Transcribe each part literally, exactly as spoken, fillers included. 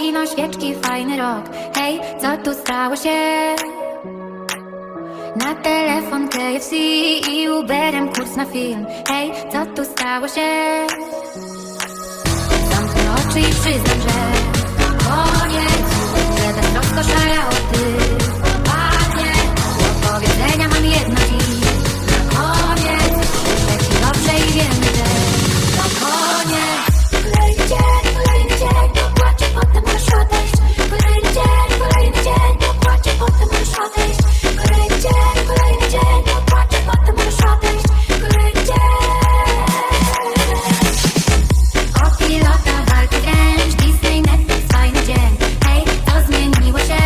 kino, świeczki, fajny rok. Hej, co tu stało się? Na telefon K F C i Uberem kurs na film. Hej, co tu stało się? Zamknę oczy i przyznam, że koniec. Że beztrosko szarałoty padnie. Do powiedzenia mam jedno dziś. Na koniec życzę ci dobrze i wiemy, że to koniec. Kolejny dzień, kolejny dzień, popłaczę, potem możesz odejść. Kolejny dzień, kolejny dzień, popłaczę, potem możesz odejść. Kolejny dzień, kolejny dzień, popłaczę, potem możesz odejść. Kolejny dzień. O pilota walki wręcz, Disney, Netflix, fajny dzień. Hej, to zmieniło się.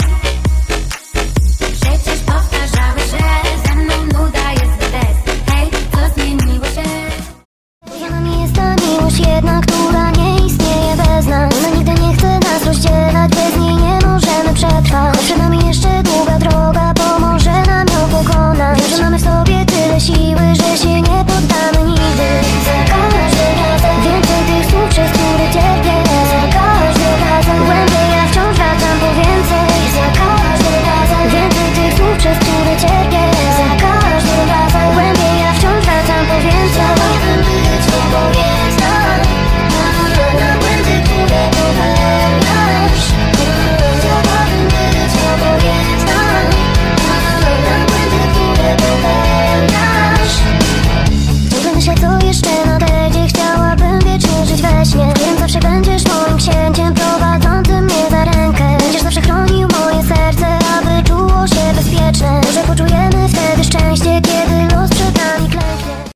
Przecież powtarzały, że ze mną nuda jest stres. Hej, to zmieniło się. Za nami jest ta miłość jedna, która nie istnieje bez nas. Ona nigdy nie chce nas rozdzielać, bez niej nie możemy przetrwać. Przed nami jeszcze długa droga, pomoże nam ją pokonać. Wiem, że mamy w sobie tyle siły, że się nie poddamy nigdy. Za każdym razem więcej tych słów, przez które cierpię. Za każdym razem głębiej ja wciąż wracam po więcej. Za każdym razem więcej tych słów, przez które cierpię. Za każdym razem głębiej ja wciąż wracam po więcej. Chciałabym być obojętna na błędy, które popełniasz. Chciałabym być obojętna na błędy, które popełniasz. Ciągle myślę, co jeszcze